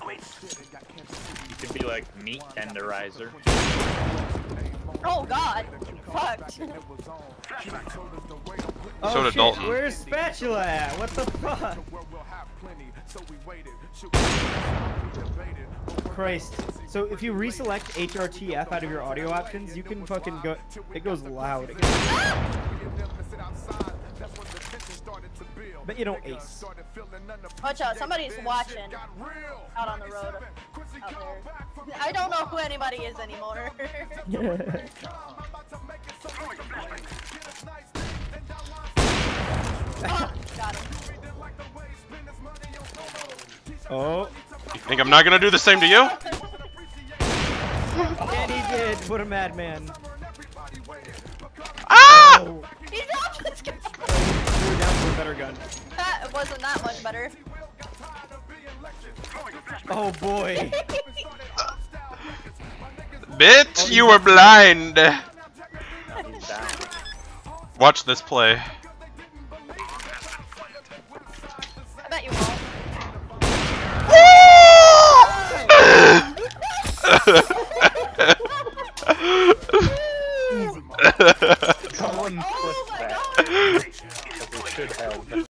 You could be like meat tenderizer. Oh god, fucked. Oh, So did shit. Dalton. Where's Spatula at? What the fuck? Christ. So if you reselect HRTF out of your audio options, you can fucking go. It goes loud. But you don't ace. Watch out, somebody's watching out on the road out there. I don't know who anybody is anymore. Oh, got him. Oh. You think I'm not gonna do the same to you? And he did. What a madman. Ah! Oh. He dropped this guy. Threw down for a better gun. That wasn't that much better. Oh boy. Bitch, you were blind. He's down. Watch this play. I bet you won't.